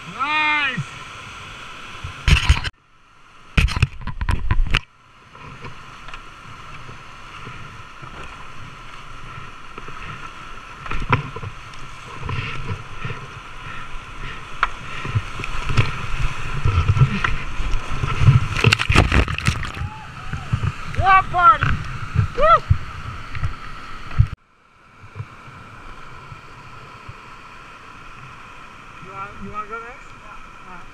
Nice! What party? Woo! You want to go next? Yeah. All right.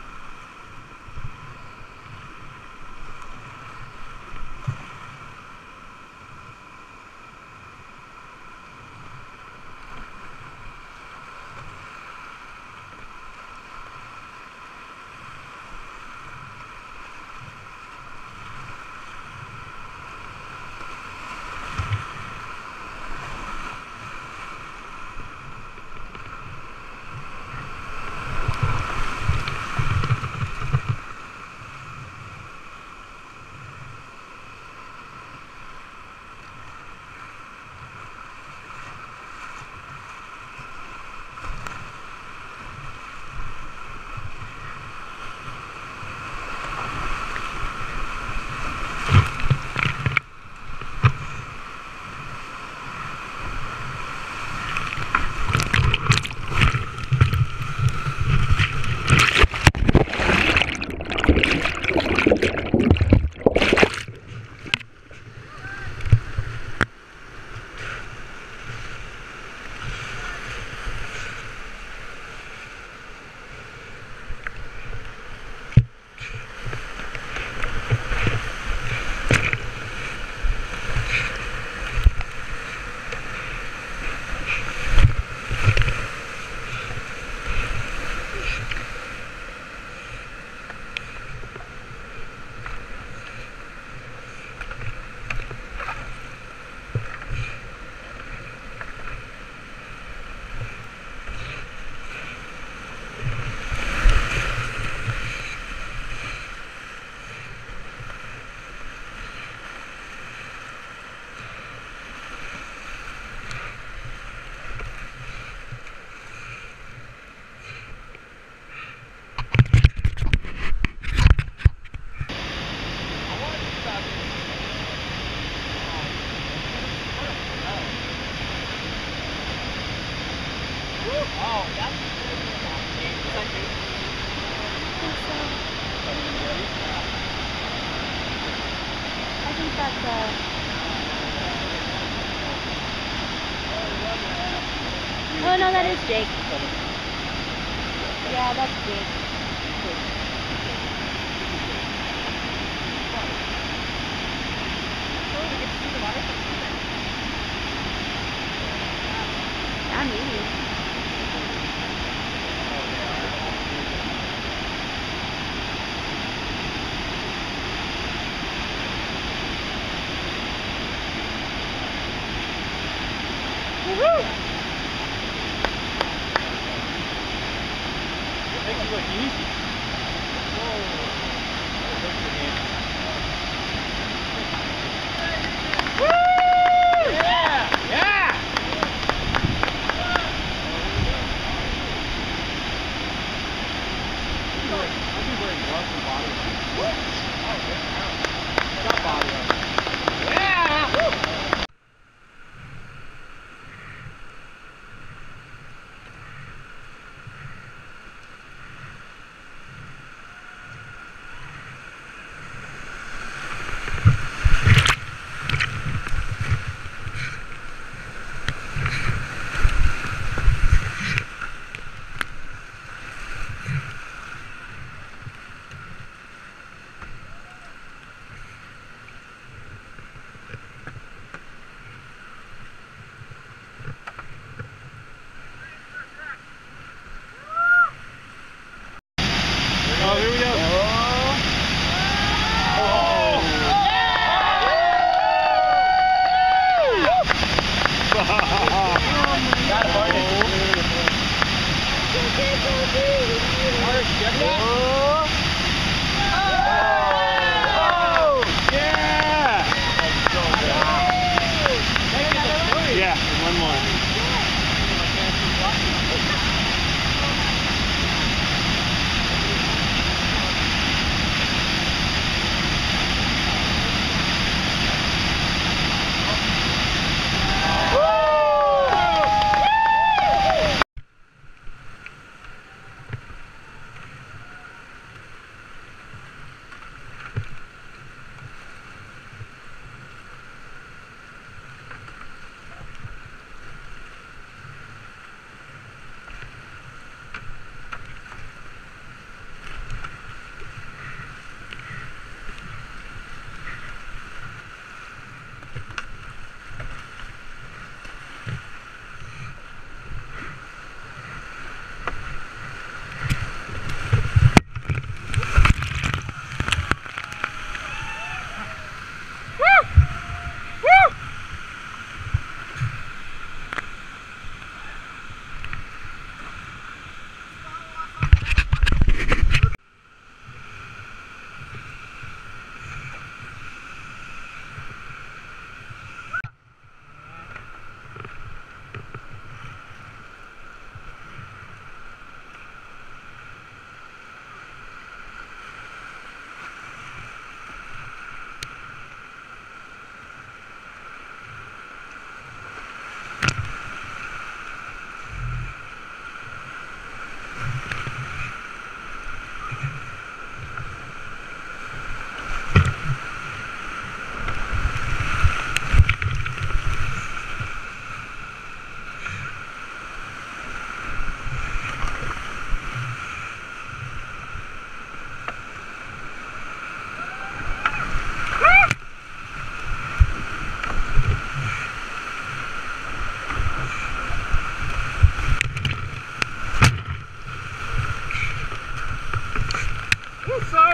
Oh no, that is Jake. Yeah, that's Jake. Yeah, maybe. Woohoo! Makes it look easy. Woo! Yeah! Yeah! I'll be wearing gloves and body armor. Oh, good. Got body armor. Yeah! Woo! Oh, here we go. Yeah, one more.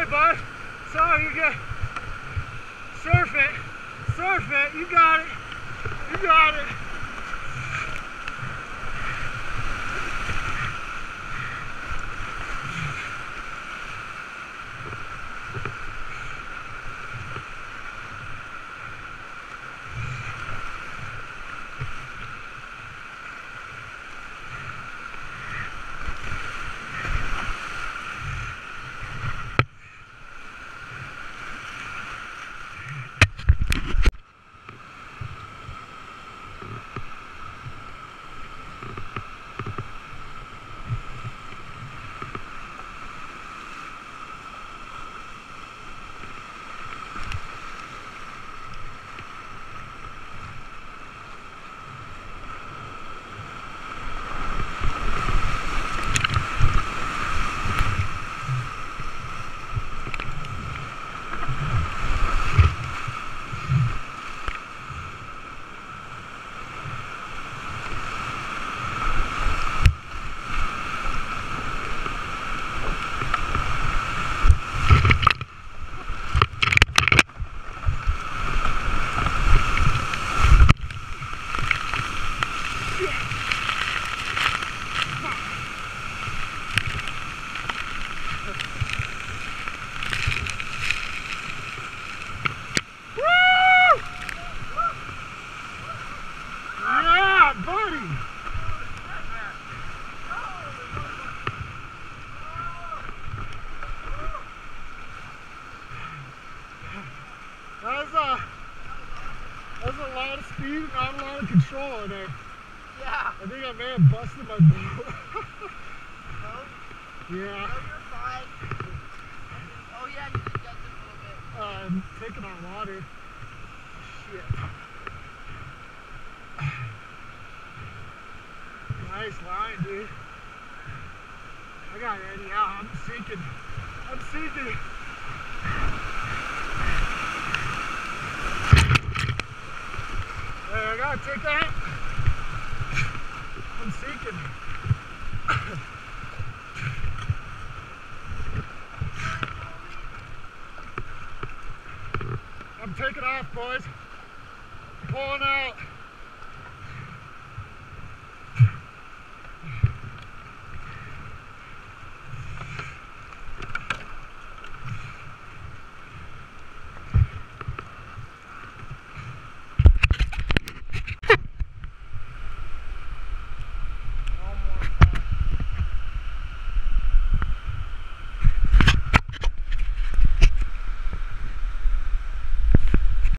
right, bud. Sorry, you get surf it. Surf it. You got it. You got it. That's a lot of speed and not a lot of control in there. Yeah. I think I may have busted my boat. No? Yeah. No, you're fine. Oh yeah, you did get this a little bit. I'm taking on water. Shit. Nice line, dude. I got Eddie out. I'm sinking. I'm sinking. Hey, I gotta take that. I'm sinking. I'm taking off, boys. Pulling out.